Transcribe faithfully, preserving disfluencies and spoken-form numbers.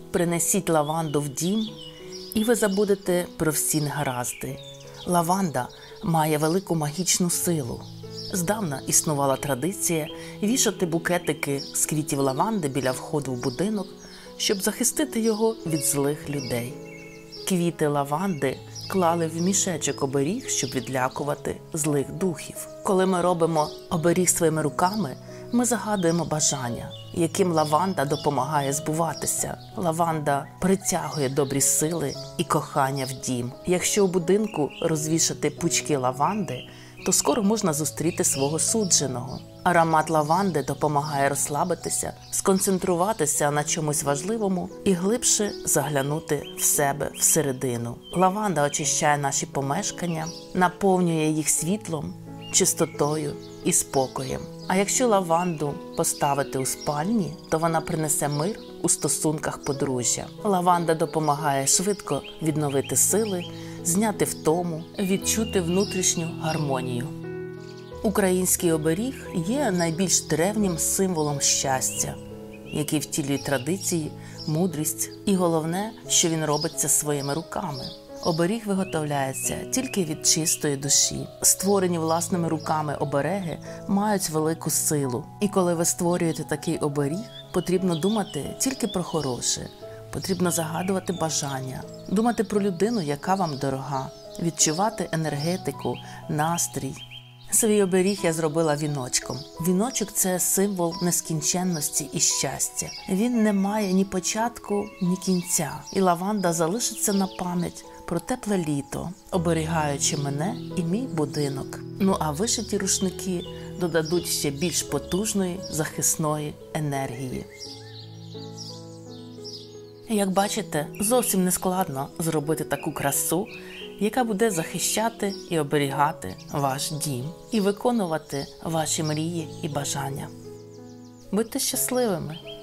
Принесіть лаванду в дім, і ви забудете про всі негаразди. Лаванда має велику магічну силу. Здавна існувала традиція вішати букетики з квітів лаванди біля входу в будинок, щоб захистити його від злих людей. Квіти лаванди клали в мішечок оберіг, щоб відлякувати злих духів. Коли ми робимо оберіг своїми руками, ми загадуємо бажання, яким лаванда допомагає збуватися. Лаванда притягує добрі сили і кохання в дім. Якщо у будинку розвішати пучки лаванди, то скоро можна зустріти свого судженого. Аромат лаванди допомагає розслабитися, сконцентруватися на чомусь важливому і глибше заглянути в себе всередину. Лаванда очищає наші помешкання, наповнює їх світлом, чистотою і спокоєм. А якщо лаванду поставити у спальні, то вона принесе мир у стосунках подружжя. Лаванда допомагає швидко відновити сили, зняти втому, відчути внутрішню гармонію. Український оберіг є найбільш древнім символом щастя, який втілює традиції, мудрість і головне, що він робиться своїми руками. Оберіг виготовляється тільки від чистої душі. Створені власними руками обереги мають велику силу. І коли ви створюєте такий оберіг, потрібно думати тільки про хороше. Потрібно загадувати бажання, думати про людину, яка вам дорога, відчувати енергетику, настрій. Свій оберіг я зробила віночком. Віночок – це символ нескінченності і щастя. Він не має ні початку, ні кінця. І лаванда залишиться на пам'ять про тепле літо, оберігаючи мене і мій будинок. Ну а вишиті рушники додадуть ще більш потужної захисної енергії. Як бачите, зовсім не складно зробити таку красу, яка буде захищати і оберігати ваш дім і виконувати ваші мрії і бажання. Будьте щасливими!